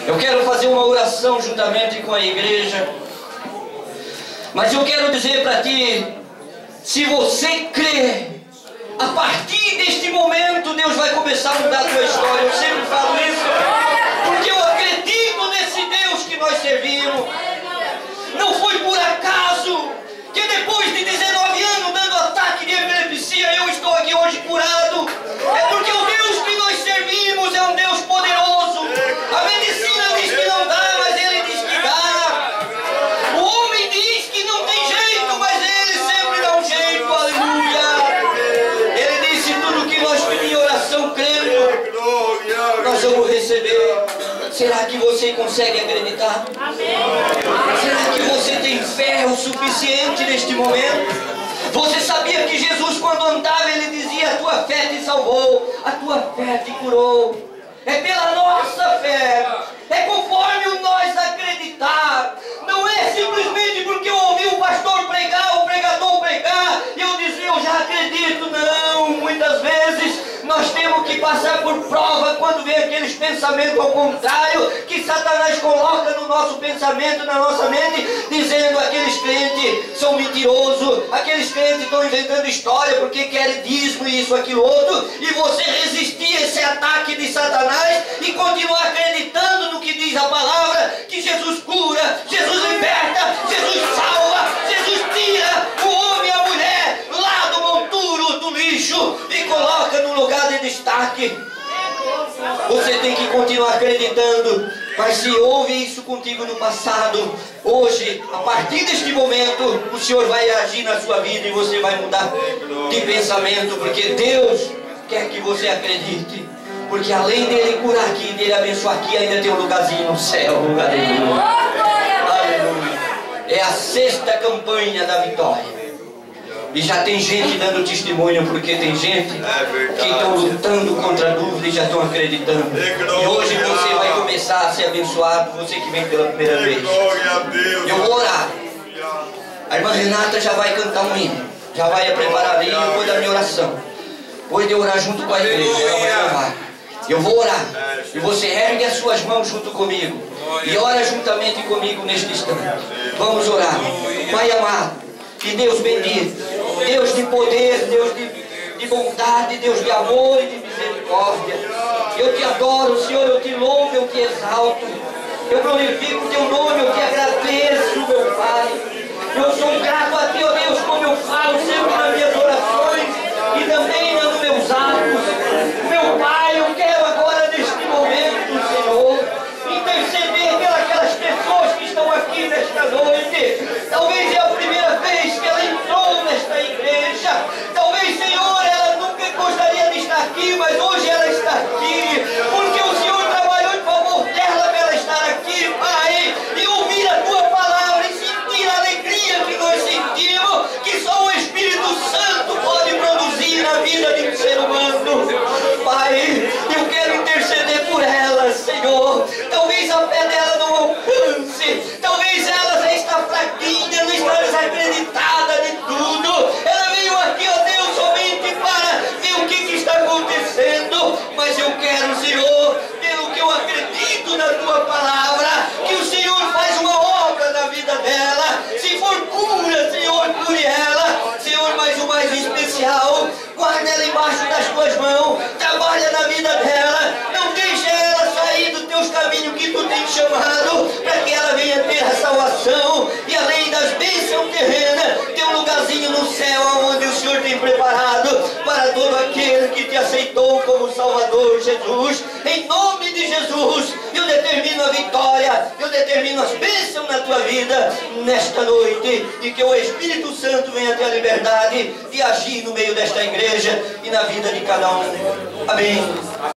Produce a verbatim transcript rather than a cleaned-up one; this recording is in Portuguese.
Eu quero fazer uma oração juntamente com a igreja, mas eu quero dizer para ti, se você crê, a partir deste momento Deus vai começar a mudar a tua história. Eu sempre falo isso, porque eu acredito nesse Deus que nós servimos. Não foi por acaso que depois de dezenove anos dando ataque de epilepsia, eu estou aqui hoje curado. É porque o Deus que nós servimos é um Deus poderoso. A medicina diz que não dá, mas Ele diz que dá. O homem diz que não tem jeito, mas Ele sempre dá um jeito. Aleluia. Ele disse: tudo que nós pedimos em oração, crendo, nós vamos receber. Será que você consegue acreditar? Amém. Será que você tem fé o suficiente neste momento? Você sabia que Jesus, quando andava, Ele dizia: a tua fé te salvou, a tua fé te curou. É pela nossa fé, é conforme o nós acreditar. Não é simplesmente porque eu ouvi o pastor pregar, o pregador pregar, e eu dizer: eu já acredito. Não, muitas vezes nós temos que passar por prova quando vem aqueles pensamentos ao contrário, que Satanás coloca no nosso pensamento, na nossa mente, dizendo: aqueles crentes são mentirosos, aqueles crentes estão inventando história porque querem dízimo e isso, aquilo, outro, e você resistir a esse ataque de Satanás e continuar acreditando no que diz a palavra, que Jesus cura, Jesus liberta, Jesus salva, Jesus tira o homem e a mulher lá do monturo, do lixo, e coloca no lugar de destaque. Você tem que continuar acreditando. Mas se houve isso contigo no passado, hoje, a partir deste momento, o Senhor vai agir na sua vida e você vai mudar de pensamento, porque Deus quer que você acredite. Porque além dele curar aqui, dele abençoar aqui, ainda tem um lugarzinho no céu. Aleluia. Aleluia. É a sexta campanha da vitória. E já tem gente dando testemunho, porque tem gente que estão lutando contra a dúvida e já estão acreditando. E hoje você vai começar a ser abençoado, você que vem pela primeira vez. Eu vou orar. A irmã Renata já vai cantar um hino, já vai preparar ali depois da minha oração. Depois de eu orar junto com a igreja, ela vai louvar. Eu vou orar. E você ergue as suas mãos junto comigo. E ora juntamente comigo neste instante. Vamos orar. Pai amado, e Deus bendito, Deus de poder, Deus de, de bondade, Deus de amor e de misericórdia. Eu te adoro, Senhor, eu te louvo, eu te exalto. Eu glorifico o teu nome, eu te agradeço, meu Pai. Eu sou grato a ti, ó Deus, como eu falo sempre nas minhas orações e também nos meus atos. Meu Pai, eu quero agora neste momento, Senhor, interceder pelas pessoas que estão aqui nesta noite. Talvez é a primeira vez que ela entrou nesta igreja. Talvez, Senhor, ela nunca gostaria de estar aqui, mas hoje ela está aqui, porque o Senhor trabalhou em favor dela para ela estar aqui, Pai, e ouvir a tua palavra e sentir a alegria que nós sentimos, que só o Espírito Santo pode produzir na vida de um ser humano. Pai, eu quero interceder por ela, Senhor. Talvez a fé dela não alcance, talvez ela já está fraquinha, não está desacreditada de tudo. Ela veio aqui, ó Deus, somente para ver o que, que está acontecendo. Mas eu quero, Senhor, pelo que eu acredito na tua palavra, que o Senhor faz uma obra na vida dela. Se for cura, Senhor, cure ela. Senhor, mas o mais especial, guarda ela embaixo das tuas mãos, trabalha na vida dela, não deixa ela sair dos teus caminhos que tu tens chamado, para que ela venha ter a salvação, e além das bênçãos terrenas, tem um lugarzinho no céu, onde o Senhor tem preparado para todo aquele que te aceitou como Salvador, Jesus. Em nome de Jesus, eu determino a vitória, eu determino as bênçãos na tua vida nesta noite, e que o Espírito Santo venha ter a liberdade de agir no meio desta igreja e na vida de cada um. Amém.